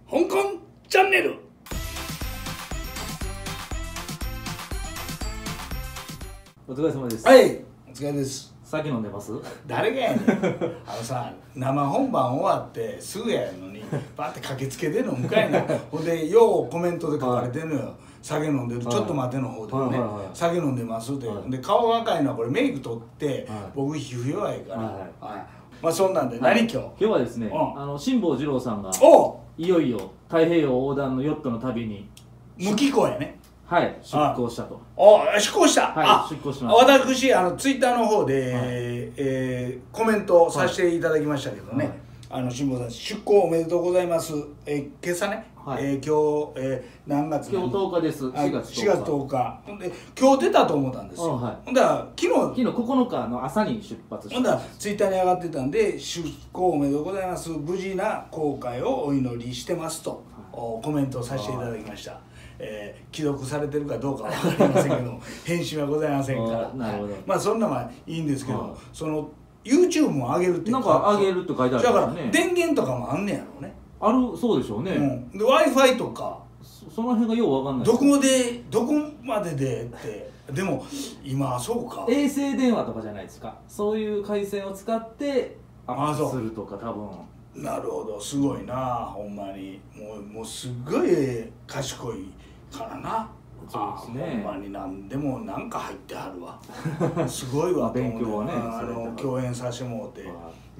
香港チャンネル。 お疲れ様です。 はい、お疲れです。 酒飲んでます？ 誰がやねん。さ、生本番終わってすぐやのにバッて駆けつけてんの向かいな。ほんでようコメントで書かれてんのよ。酒飲んでる、ちょっと待ての方でもね、酒飲んでますって。で顔が赤いのはこれメイク取って、僕皮膚弱いから。まあそんなんで何今日？ 今日はですね、辛坊治郎さんがいよいよ太平洋横断のヨットの旅に無寄港やね。 はい、出港したと。 出港した。 はい、出港しました。 私ツイッターの方でコメントさせていただきましたけどね、辛坊さん出港おめでとうございます。今朝ね、今日何月？ 今日10日です。4月 10日。ほんで今日出たと思ったんですよ。ほんだら昨日 9日の朝に出発して、 ほんだらツイッターに上がってたんで、出港おめでとうございます、無事な航海をお祈りしてますとコメントをさせていただきました。既読されてるかどうかは分かりませんけども返信はございませんから。 なるほど。 まあそんなはいいんですけど、その YouTube も上げるってなんか上げるって書いてあるからね。 だから電源とかもあんねやろうね。 あるそうでしょうね。 で Wi-Fi とかその辺がよう分かんない。 どこまででってでも今そうか衛星電話とかじゃないですか。そういう回線を使ってアップするとか多分。 なるほど、すごいなほんまに。もうすっごい賢いからな。 そうですね。 ほんまに何でもなんか入ってはるわ。すごいわと思う。 勉強はね、 共演させてもらって、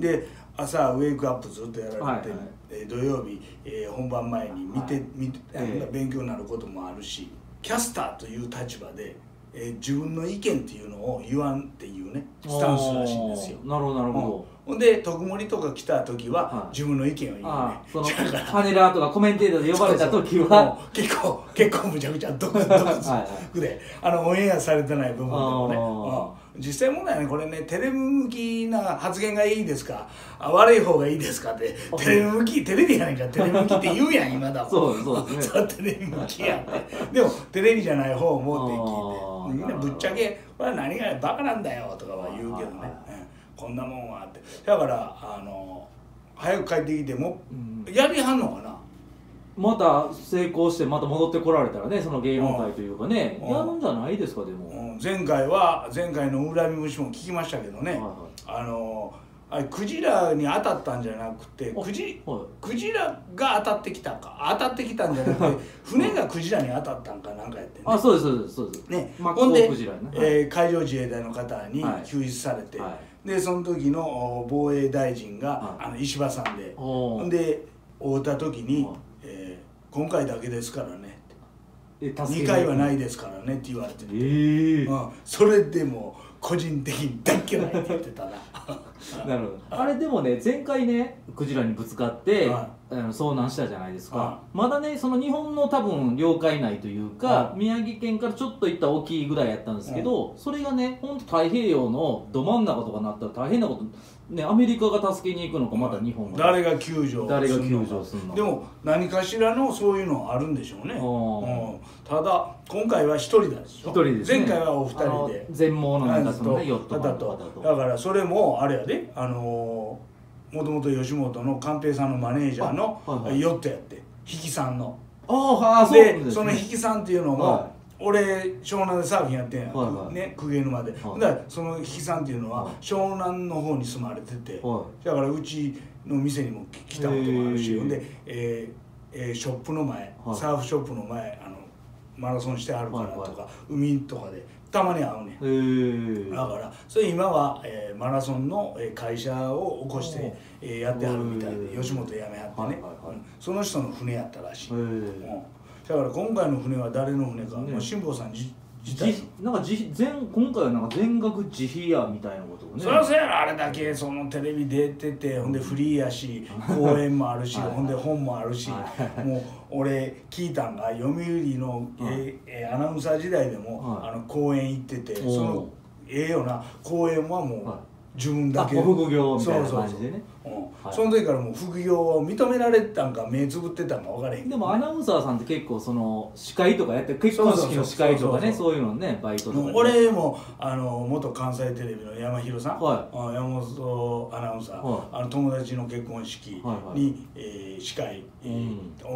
で朝ウェイクアップずっとやられて、土曜日本番前に見て勉強になることもあるし、キャスターという立場で自分の意見っていうのを言わんっていうねスタンスらしいんですよ。 なるほどなるほど。 ほんで特盛とか来た時は自分の意見を言うね。 そのパネラーとかコメンテーターで呼ばれた時は結構むちゃくちゃ毒でオンエアされてない部分でもね。実際問題はね、これね、テレビ向きな発言がいいですか悪い方がいいですかって、テレビやねんからテレビ向きって言うやん今だもん。 そうですね。 テレビ向きやって。でもテレビじゃない方もって聞いて、みんなぶっちゃけこれは何がバカなんだよとかは言うけどね、こんなもんはって。だから早く帰ってきてもやりはんのかな。 また成功してまた戻ってこられたらね、その芸能界というかね、やるんじゃないですか。でも前回の恨み節も聞きましたけどね、クジラに当たったんじゃなくてクジラが当たってきたんじゃなくて船がクジラに当たったんかなんかやってね。 そうですね。ほんで海上自衛隊の方に救出されて、でその時の防衛大臣が石破さんで、ほんで会うた時に今回だけですからね、2回はないですからねって言われてて、それでも個人的に大嫌いって言ってたな。 なるほど。あれでもね、前回ねクジラにぶつかって遭難したじゃないですか。まだねその日本の多分領海内というか宮城県からちょっと行った大きいぐらいやったんですけど、それがねほんと太平洋のど真ん中とかになったら大変なことね。アメリカが助けに行くのか、また日本が誰が救助するの。 でも何かしらのそういうのはあるんでしょうね。ただ今回は一人だでしょ。前回はお二人で全盲のなんかそのねヨット方と。だからそれもあれやで、もともと吉本の寛平さんのマネージャーのヨットやって、引きさんの。でその引きさんっていうのも俺湘南でサーフィンやってんやね、鵠沼で。だからその引きさんっていうのは湘南の方に住まれてて、だからうちの店にも来たこともあるし、ほんでショップの前、サーフショップの前マラソンしてあるからとか海とかでたまに会うねん。だからそれ今はマラソンの会社を起こしてやってはるみたいで、吉本辞めはってね、その人の船やったらしい。だから今回の船は誰の船か、辛坊さん自体なんか今回はなんか全額自費やみたいなことをね。 そりゃそうやろ。あれだけそのテレビ出てて、ほんでフリーやし講演もあるしほんで本もあるし、もう俺聞いたんが読売のアナウンサー時代でも講演行ってて、そのような講演はもう自分だけ副業みたいな感じでね。 その時からもう副業を認められてたんか目つぶってたんか分からへんけど。 でもアナウンサーさんって結構その司会とかやって、結婚式の司会とかね、そういうのね、バイトとか。 俺も元関西テレビの山広さん、山本アナウンサー、友達の結婚式に司会を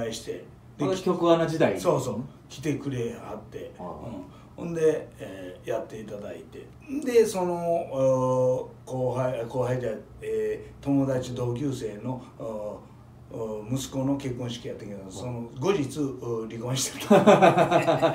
願いして、 で局アナ時代そうそう来てくれはって、ほんで、やっていただいて、でその後輩で、友達同級生の息子の結婚式やったけど、その後日離婚してた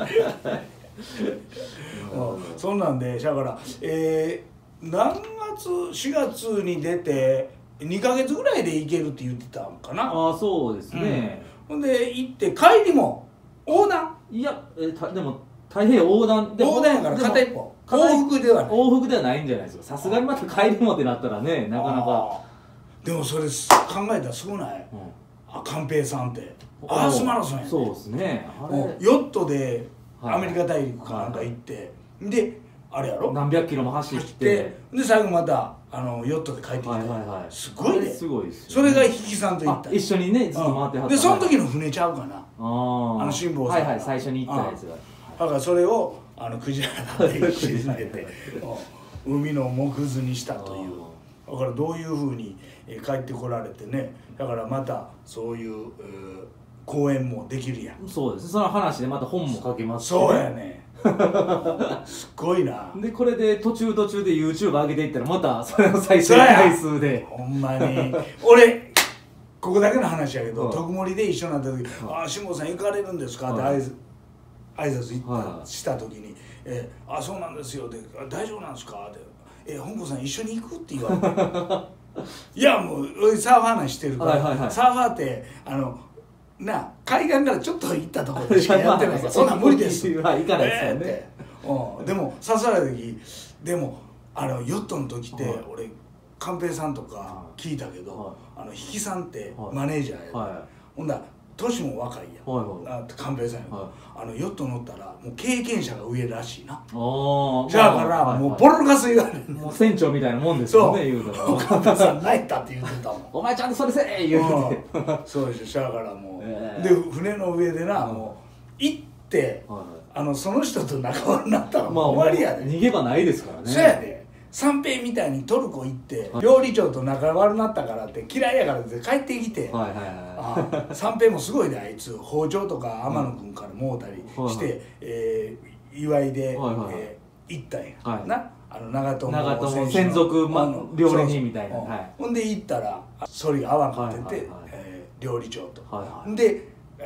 そんなんでだから、何月4月に出て2ヶ月ぐらいで行けるって言ってたんかな。 ああそうですね、 ほんで行って帰りも横断、 いや、でも太平洋横断で横断やから片一方往復ではない、 往復ではないんじゃないですか。さすがにまた帰りもってなったらね、なかなか。 でもそれ考えたらすごない、寛平さんってアースマラソンやね。 そうですね、 ヨットでアメリカ大陸かなんか行って、であれやろ、 何百キロも走ってで最後またヨットで帰ってきて、すごいね。 すごいです。 それが比企さんと行った、 一緒にねずっと回ってはった。 でその時の船ちゃうかな、辛坊さん、 最初に行ったやつが。 だからそれをクジラで沈めて海の藻くずにしたという。だからどういうふうに帰ってこられてね、だからまたそういう講演もできるやん。 そうです、その話でまた本も書けますし、 そうやねすごいな。 でこれで途中で YouTube 上げていったらまたそれの再生回数で、 ほんまに俺ここだけの話やけど、特盛で一緒になった時「ああ辛坊さん行かれるんですか?」って挨拶した時に「あそうなんですよ」で「大丈夫なんですか?」って本郷さん一緒に行くって言われていやもうサーファーなんしてるから、サーファーって海岸からちょっと行ったところでしかやってないからそんなん無理です行かないですよね。 でも誘われた時でもヨットの時って俺寛平さんとか聞いたけど比企さんってマネージャーや、ほんだら年も若いやん、寛平さんやヨット乗ったらもう経験者が上らしいな。じゃあからもうボロカス言われる、 もう船長みたいなもんですよね。言うたら寛平さん泣いたって言ってたもんお前ちゃんとそれせえ言うてそうでしょ。だからもうで船の上でなもう行ってその人と仲間になったら終わりやで。 逃げ場ないですからね。 そうやで。三平みたいにトルコ行って料理長と仲悪なったからって嫌いやからって帰ってきて、三平もすごいで、あいつ包丁とか天野君からもうたりして祝いで行ったんやな、長友専属料理人みたいな。 ほんで行ったらそれが合わんかってて料理長とで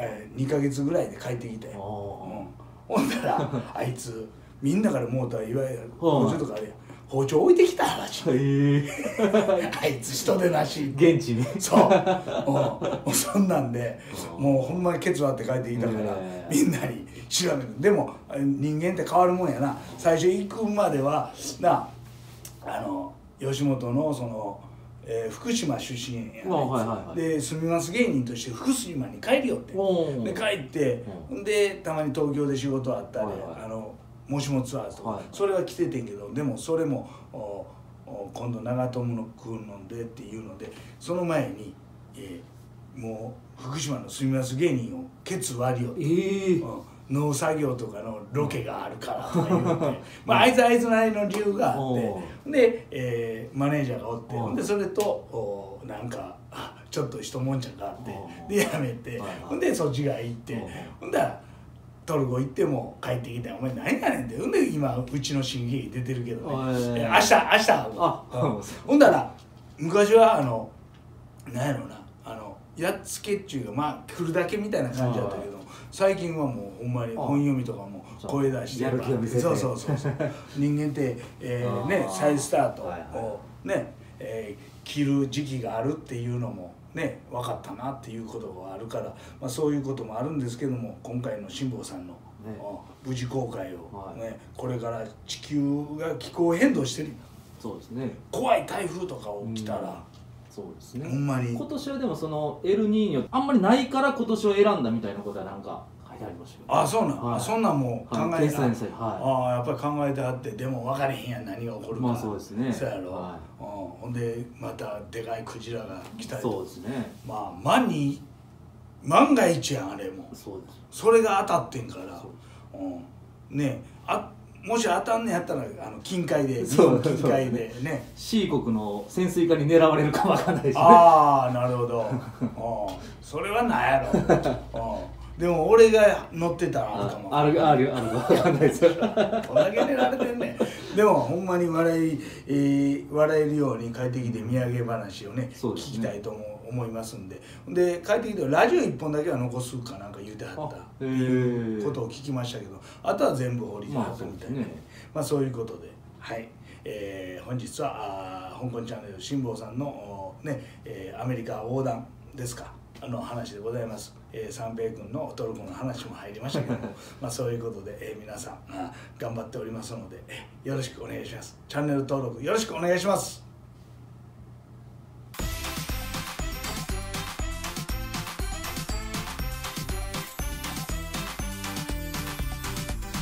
2ヶ月ぐらいで帰ってきたよ。ほんだらあいつみんなからもうたいわゆる包丁とかあれや包丁置いてきた話、あいつ人でなし現地にそうそんなんでもうほんまにケツ割って帰ってきたからみんなに調べる。でも人間って変わるもんやな。最初行くまでは吉本のその福島出身やで住みます芸人として福島に帰りよってで帰ってでたまに東京で仕事あったりもしもツアーズとかそれは来ててんけど、でもそれも今度長友の君飲んでっていうのでその前にもう福島の住みます芸人をケツ割りよって農作業とかのロケがあるからとか言うてあいつなりの理由があってでマネージャーがおってでそれとなんかちょっと一悶着があってでやめてほんでそっちが行ってほんだらトルコ行っても帰ってきて「お前何やねん」ってほんで今うちの新喜劇出てるけどね明日ほんだら昔はなんやろなやっつけっちゅうが来るだけみたいな感じだったけど最近はもうほんまに本読みとかも声出してそう人間って再スタートをね切る時期があるっていうのもね分かったなっていうことがあるから、そういうこともあるんですけども今回の辛坊さんの無事公開をねこれから地球が気候変動してるそうですね怖い台風とか起きたらそうですねほんまに今年はでもそのエルニーニョあんまりないから今年を選んだみたいなことはなんか書いてありましたよ。 そうなんそんなんも考えてやっぱり考えてあってでも分かれへんやん何が起こるかそうですねそうやろほんでまたでかいクジラが来たりそうですね万が一やんあれもそうですそれが当たってんからねもし当たんねやったら近海で日本近海でね C 国の潜水艦に狙われるかもわかんないし、ね、 ああなるほどそれはなんやろでも俺が乗ってたらあるかもあるかわかんないですよこんだけ寝られてんねん。でもほんまに笑えるように帰ってきて土産話をね聞きたいと思いますんで帰ってきてラジオ1本だけは残すかなんか言うてはったっていうことを聞きましたけど、あとは全部堀川君みたいなね、そういうことではい、本日は香港チャンネル辛坊さんのねアメリカ横断ですか話でございます。三平君のトルコの話も入りましたけどそういうことで、皆さん頑張っておりますのでよろしくお願いします。チャンネル登録よろしくお願いします。